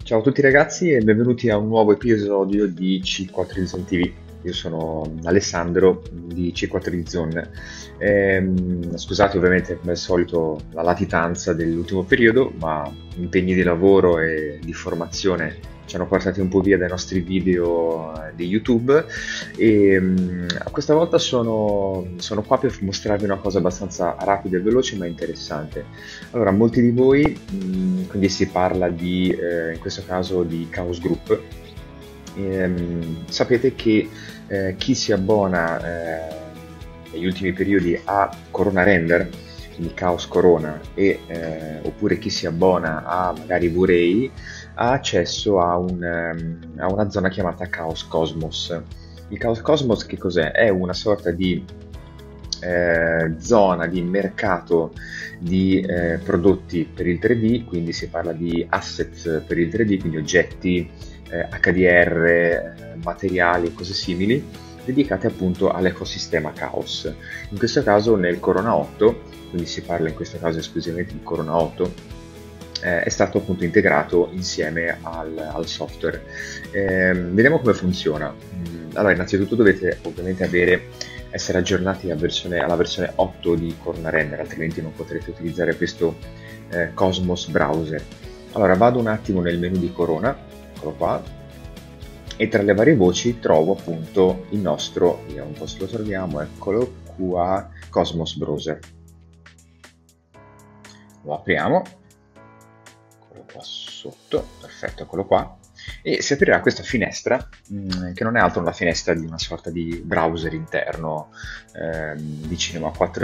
Ciao a tutti ragazzi e benvenuti a un nuovo episodio di C4 Zone TV. Io sono Alessandro di C4 Zone. Scusate ovviamente come al solito la latitanza dell'ultimo periodo, ma impegni di lavoro e di formazione ci hanno portati un po' via dai nostri video di YouTube e questa volta sono qua per mostrarvi una cosa abbastanza rapida e veloce ma interessante. Allora, molti di voi, quindi si parla di, in questo caso di Chaos Group. Sapete che chi si abbona negli ultimi periodi a Corona Render, quindi Chaos Corona, oppure chi si abbona a magari V-Ray, ha accesso a una zona chiamata Chaos Cosmos. Il Chaos Cosmos che cos'è? È una sorta di zona di mercato di prodotti per il 3D, quindi si parla di asset per il 3D, quindi oggetti, HDR, materiali e cose simili, dedicate appunto all'ecosistema Chaos. In questo caso nel Corona 8, quindi si parla in questo caso esclusivamente di Corona 8, è stato appunto integrato insieme al software. Vediamo come funziona. Allora, innanzitutto dovete ovviamente essere aggiornati alla versione 8 di Corona Render, altrimenti non potrete utilizzare questo Cosmos Browser. Allora, vado un attimo nel menu di Corona, eccolo qua, e tra le varie voci trovo appunto il nostro, vediamo un po' se lo troviamo, eccolo qua, Cosmos Browser. Lo apriamo, eccolo qua sotto, perfetto, eccolo qua. E si aprirà questa finestra che non è altro una finestra di una sorta di browser interno di Cinema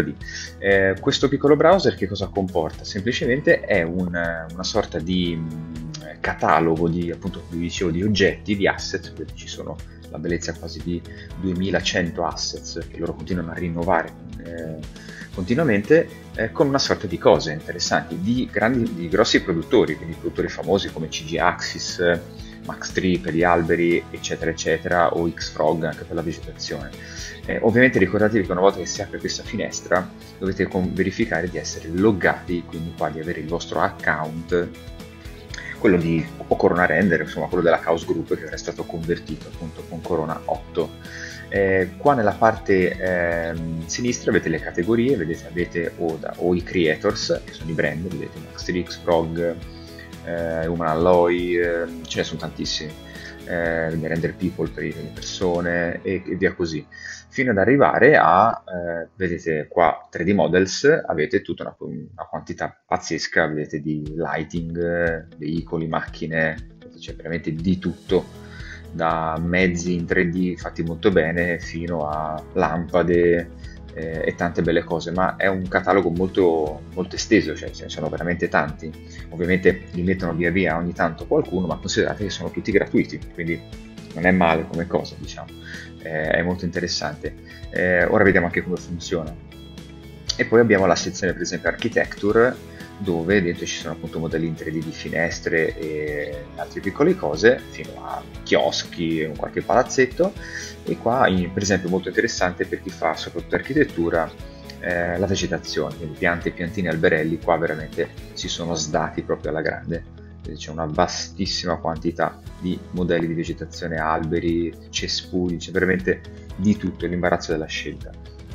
4D. Questo piccolo browser che cosa comporta? Semplicemente è una sorta di catalogo di, appunto, come vi dicevo, di oggetti, di asset, perché ci sono la bellezza quasi di 2100 assets che loro continuano a rinnovare continuamente, con una sorta di cose interessanti, di grossi produttori, quindi produttori famosi come CG Axis, Max Tree per gli alberi, eccetera eccetera, o Xfrog anche per la vegetazione. Ovviamente ricordatevi che una volta che si apre questa finestra dovete verificare di essere loggati, quindi qua di avere il vostro account, quello di o Corona Render, insomma quello della Chaos Group, che era stato convertito appunto con Corona 8. Qua nella parte sinistra avete le categorie, vedete, avete o i creators, che sono i brand, vedete Max Tree, Xfrog, Human Alloy, ce ne sono tantissimi, Render People per le persone e via così, fino ad arrivare a, vedete qua 3D Models, avete tutta una quantità pazzesca, vedete, di lighting, veicoli, macchine, c'è veramente di tutto, da mezzi in 3D fatti molto bene fino a lampade e tante belle cose, ma è un catalogo molto, molto esteso, cioè ce ne sono veramente tanti. Ovviamente li mettono via via ogni tanto qualcuno, ma considerate che sono tutti gratuiti, quindi non è male come cosa, diciamo, è molto interessante. Ora vediamo anche come funziona. E poi abbiamo la sezione per esempio Architecture, dove dentro ci sono appunto modelli in 3D di finestre e altre piccole cose, fino a chioschi e qualche palazzetto. E qua per esempio molto interessante per chi fa soprattutto architettura, la vegetazione, quindi piante, piantini, alberelli. Qua veramente si sono sdati proprio alla grande, c'è una vastissima quantità di modelli di vegetazione, alberi, cespugli, c'è veramente di tutto, l'imbarazzo della scelta.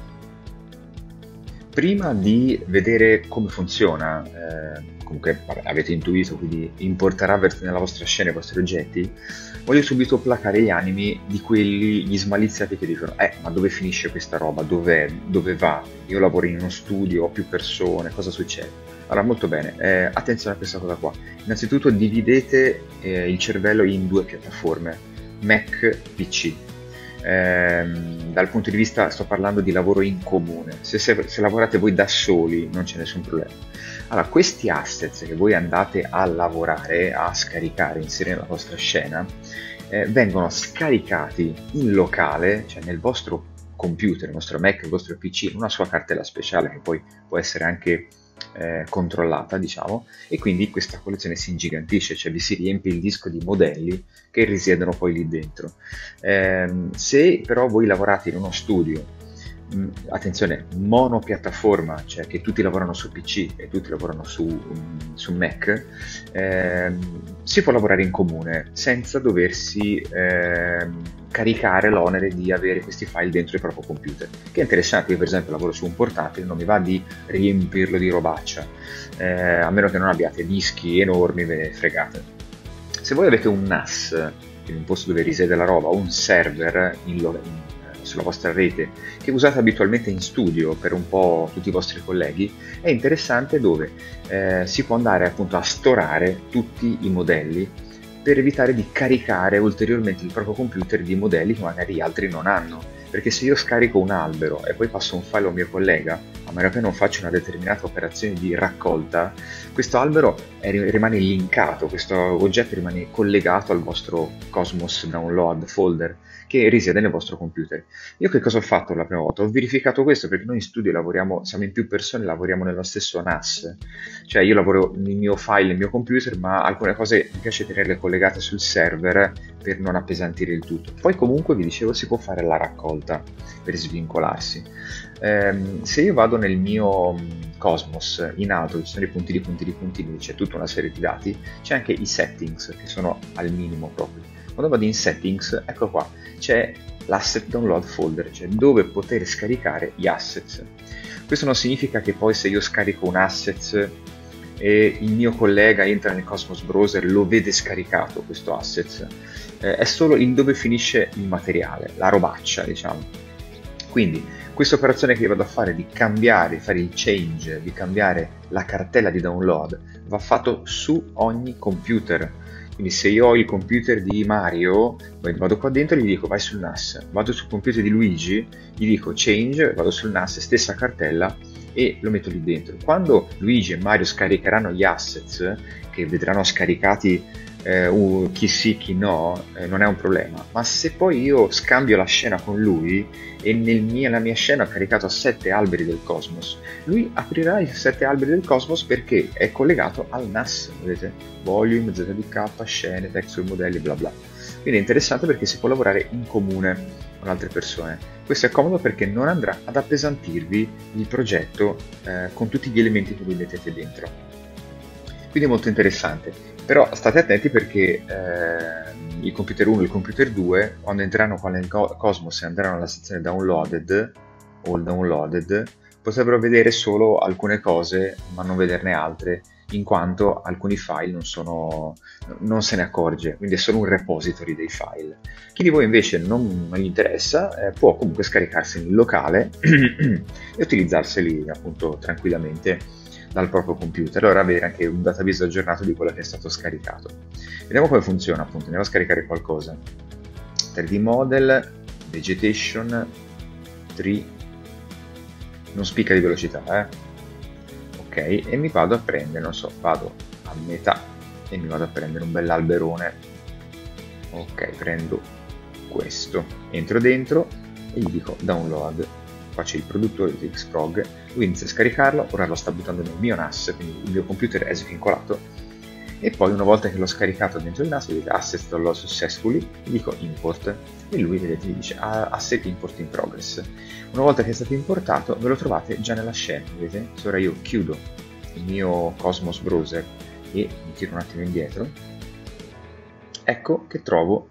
Prima di vedere come funziona, comunque vabbè, avete intuito, quindi importerà nella vostra scena i vostri oggetti, voglio subito placare gli animi di gli smaliziati che dicono ma dove finisce questa roba, dove va, io lavoro in uno studio, ho più persone, cosa succede? Allora, molto bene, attenzione a questa cosa qua. Innanzitutto dividete il cervello in due piattaforme, Mac, PC. Dal punto di vista, sto parlando di lavoro in comune, se lavorate voi da soli non c'è nessun problema. Allora, questi assets che voi andate a lavorare, a scaricare, inserire nella vostra scena, vengono scaricati in locale, cioè nel vostro computer, il vostro Mac, il vostro PC, in una sua cartella speciale che poi può essere anche controllata, diciamo, e quindi questa collezione si ingigantisce, cioè vi si riempie il disco di modelli che risiedono poi lì dentro. Se però voi lavorate in uno studio attenzione, monopiattaforma, cioè che tutti lavorano su PC e tutti lavorano su Mac, si può lavorare in comune senza doversi caricare l'onere di avere questi file dentro il proprio computer, che è interessante. Io per esempio lavoro su un portatile, non mi va di riempirlo di robaccia, a meno che non abbiate dischi enormi, ve ne fregate. Se voi avete un NAS, quindi un posto dove risiede la roba, o un server sulla vostra rete che usate abitualmente in studio per un po' tutti i vostri colleghi, è interessante dove si può andare appunto a storare tutti i modelli per evitare di caricare ulteriormente il proprio computer di modelli che magari gli altri non hanno. Perché se io scarico un albero e poi passo un file a un mio collega, a meno che non faccia una determinata operazione di raccolta, questo albero rimane linkato, questo oggetto rimane collegato al vostro Cosmos Download folder che risiede nel vostro computer. Io che cosa ho fatto la prima volta? Ho verificato questo perché noi in studio lavoriamo, siamo in più persone, lavoriamo nello stesso NAS, cioè io lavoro il mio file nel mio computer, ma alcune cose mi piace tenerle collegate sul server per non appesantire il tutto. Poi comunque vi dicevo si può fare la raccolta per svincolarsi. Se io vado nel mio Cosmos in alto, ci sono i puntini, c'è tutta una serie di dati, c'è anche i settings che sono al minimo proprio. Quando vado in settings, ecco qua, c'è l'asset download folder, cioè dove poter scaricare gli assets. Questo non significa che poi se io scarico un asset e il mio collega entra nel Cosmos Browser lo vede scaricato questo asset, è solo in dove finisce il materiale, la robaccia diciamo. Quindi questa operazione che io vado a fare di cambiare, fare il change, di cambiare la cartella di download va fatto su ogni computer. Quindi se io ho il computer di Mario, vado qua dentro e gli dico vai sul NAS, vado sul computer di Luigi, gli dico change, vado sul NAS, stessa cartella e lo metto lì dentro. Quando Luigi e Mario scaricheranno gli assets, che vedranno scaricati chi sì, chi no, non è un problema. Ma se poi io scambio la scena con lui e nella mia scena ho caricato 7 alberi del Cosmos, lui aprirà i 7 alberi del Cosmos perché è collegato al NAS, vedete? Volume, ZDK, scene, texture, modelli, bla bla. Quindi è interessante perché si può lavorare in comune con altre persone. Questo è comodo perché non andrà ad appesantirvi il progetto con tutti gli elementi che vi mettete dentro. Quindi è molto interessante. Però state attenti perché il computer 1 e il computer 2, quando entreranno qua nel Cosmos e andranno alla sezione downloaded o il downloaded, potrebbero vedere solo alcune cose ma non vederne altre, in quanto alcuni file non se ne accorge, quindi è solo un repository dei file. Chi di voi invece non gli interessa può comunque scaricarseli in locale e utilizzarseli appunto tranquillamente dal proprio computer, allora avere anche un database aggiornato di quello che è stato scaricato. Vediamo come funziona appunto, andiamo a scaricare qualcosa. 3D Model, Vegetation, Tree, non spicca di velocità, ok, e mi vado a prendere, non so, vado a metà e mi vado a prendere un bell'alberone, ok, prendo questo, entro dentro e gli dico download. Qua c'è il produttore di Xprog, lui inizia a scaricarlo, ora lo sta buttando nel mio NAS, quindi il mio computer è svincolato, e poi una volta che l'ho scaricato dentro il NAS, vedete Asset Download Successfully, gli dico Import, e lui vedete mi dice Asset Import in Progress. Una volta che è stato importato, ve lo trovate già nella scena, vedete? Se ora io chiudo il mio Cosmos Browser e mi tiro un attimo indietro, ecco che trovo,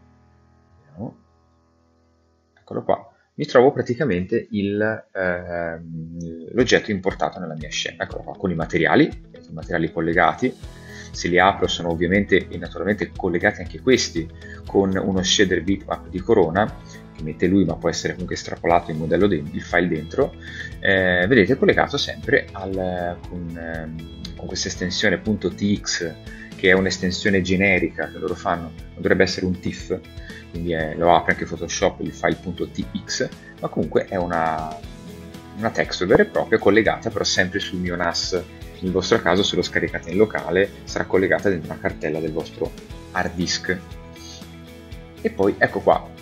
eccolo qua, mi trovo praticamente l'oggetto importato nella mia scena, eccolo qua, con i materiali collegati. Se li apro sono ovviamente e naturalmente collegati anche questi con uno shader bitmap di Corona che mette lui, ma può essere comunque estrapolato il file dentro. Vedete, è collegato sempre con questa estensione .tx, che è un'estensione generica che loro fanno, dovrebbe essere un TIFF, quindi lo apre anche Photoshop il file .tx, ma comunque è una texture vera e propria collegata però sempre sul mio NAS. Nel vostro caso, se lo scaricate in locale, sarà collegata dentro una cartella del vostro hard disk. E poi ecco qua,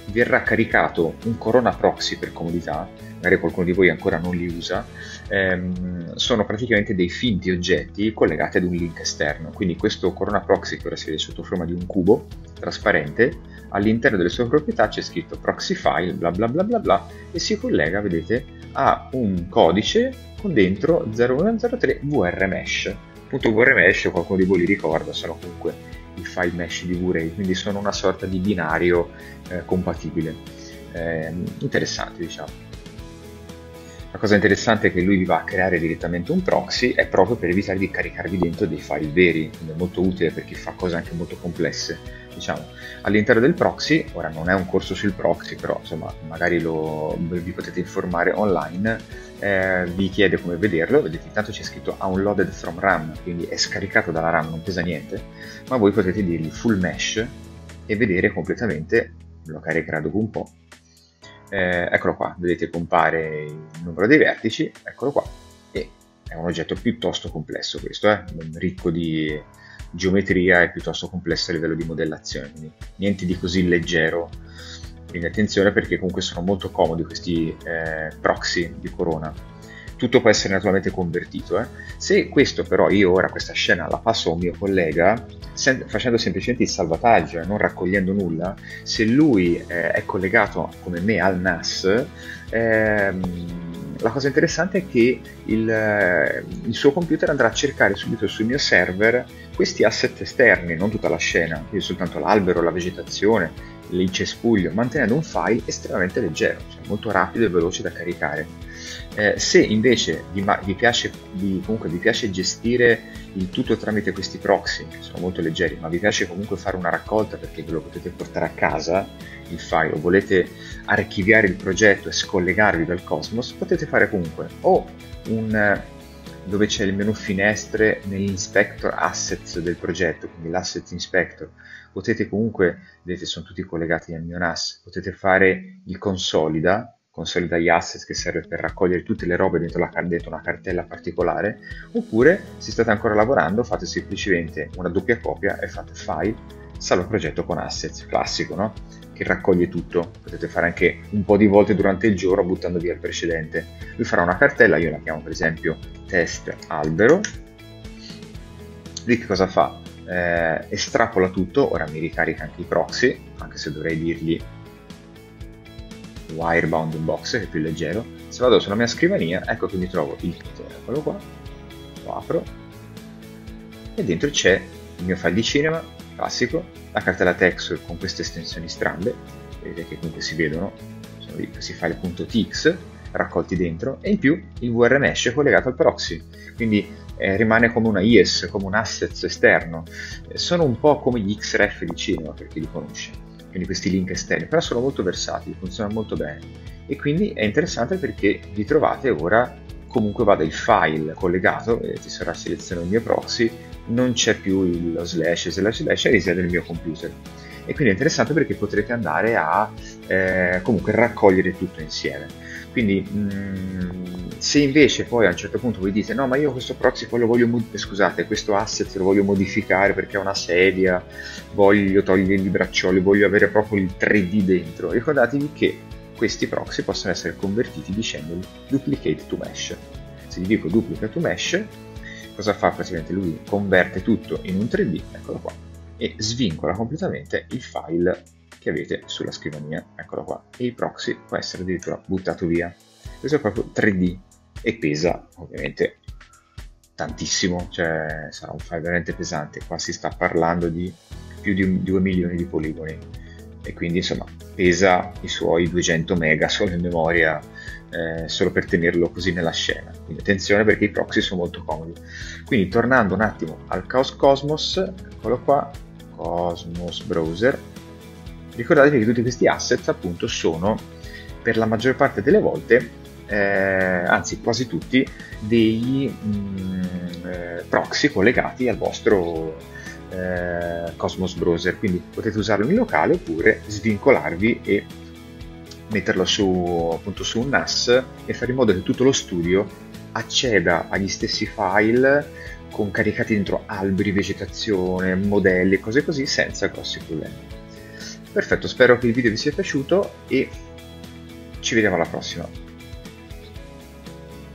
verrà caricato un Corona Proxy per comodità, magari qualcuno di voi ancora non li usa. Sono praticamente dei finti oggetti collegati ad un link esterno, quindi questo Corona Proxy, che ora si vede sotto forma di un cubo trasparente, all'interno delle sue proprietà c'è scritto proxy file bla bla bla bla bla e si collega, vedete, a un codice con dentro 0103 VRMesh. Appunto VRMesh, qualcuno di voi li ricorda, sono comunque i file mesh di V-Ray, quindi sono una sorta di binario compatibile. Interessante, diciamo. La cosa interessante è che lui vi va a creare direttamente un proxy, è proprio per evitare di caricarvi dentro dei file veri, quindi è molto utile per chi fa cose anche molto complesse. Diciamo, all'interno del proxy, ora non è un corso sul proxy, però insomma magari vi potete informare online, vi chiede come vederlo, vedete intanto c'è scritto downloaded from RAM, quindi è scaricato dalla RAM, non pesa niente, ma voi potete dirgli full mesh e vedere completamente, lo caricherà dopo un po'. Eccolo qua, vedete compare il numero dei vertici, eccolo qua, e è un oggetto piuttosto complesso questo, ricco di geometria e piuttosto complesso a livello di modellazione, quindi niente di così leggero, quindi attenzione perché comunque sono molto comodi questi proxy di Corona. Tutto può essere naturalmente convertito. Se questo però, io ora questa scena la passo a un mio collega, facendo semplicemente il salvataggio e non raccogliendo nulla, se lui è collegato come me al NAS, la cosa interessante è che il suo computer andrà a cercare subito sul mio server questi asset esterni, non tutta la scena, quindi soltanto l'albero, la vegetazione, il cespuglio, mantenendo un file estremamente leggero, cioè molto rapido e veloce da caricare. Se invece vi piace gestire il tutto tramite questi proxy, che sono molto leggeri, ma vi piace comunque fare una raccolta perché ve lo potete portare a casa il file, o volete archiviare il progetto e scollegarvi dal Cosmos, potete fare comunque o dove c'è il menu finestre nell'inspector assets del progetto, quindi l'asset inspector, potete comunque, vedete sono tutti collegati al mio NAS, potete fare il consolida gli assets, che serve per raccogliere tutte le robe dentro una cartella particolare, oppure se state ancora lavorando fate semplicemente una doppia copia e fate file, salva progetto con assets, classico, no? Che raccoglie tutto, potete fare anche un po' di volte durante il giorno buttando via il precedente. Lui farà una cartella, io la chiamo per esempio test albero, lui che cosa fa? Estrapola tutto, ora mi ricarica anche i proxy, anche se dovrei dirgli Wirebound Box, che è più leggero. Se vado sulla mia scrivania, ecco che mi trovo il kit, eccolo qua, lo apro e dentro c'è il mio file di cinema classico, la cartella texture con queste estensioni strambe, vedete che comunque si vedono, sono questi file.tx raccolti dentro, e in più il VRMesh collegato al proxy, quindi rimane come una IES, come un asset esterno. Sono un po' come gli XRF di cinema, per chi li conosce, quindi questi link esterni, però sono molto versatili, funzionano molto bene, e quindi è interessante perché vi trovate ora, comunque vada il file collegato, vedete, sarà selezionato il mio proxy, non c'è più lo slash e risiede nel mio computer, e quindi è interessante perché potrete andare a comunque raccogliere tutto insieme. Quindi se invece poi a un certo punto voi dite no, ma io questo proxy poi lo voglio questo asset lo voglio modificare perché è una sedia, voglio togliere i braccioli, voglio avere proprio il 3D dentro, ricordatevi che questi proxy possono essere convertiti dicendogli duplicate to mesh. Se gli dico duplicate to mesh, cosa fa praticamente? Lui converte tutto in un 3D, eccolo qua, e svincola completamente il file che avete sulla scrivania, eccolo qua, e il proxy può essere addirittura buttato via. Questo è proprio 3D e pesa ovviamente tantissimo, cioè sarà un file veramente pesante, qua si sta parlando di più di 2 milioni di poligoni, e quindi insomma pesa i suoi 200 mega solo in memoria, solo per tenerlo così nella scena, quindi attenzione perché i proxy sono molto comodi. Quindi tornando un attimo al Cosmos, eccolo qua, Cosmos Browser, ricordatevi che tutti questi asset appunto sono per la maggior parte delle volte, anzi quasi tutti, dei proxy collegati al vostro Cosmos Browser, quindi potete usarlo in locale oppure svincolarvi e metterlo appunto su un NAS e fare in modo che tutto lo studio acceda agli stessi file con caricati dentro alberi, vegetazione, modelli e cose così senza grossi problemi. Perfetto, spero che il video vi sia piaciuto e ci vediamo alla prossima.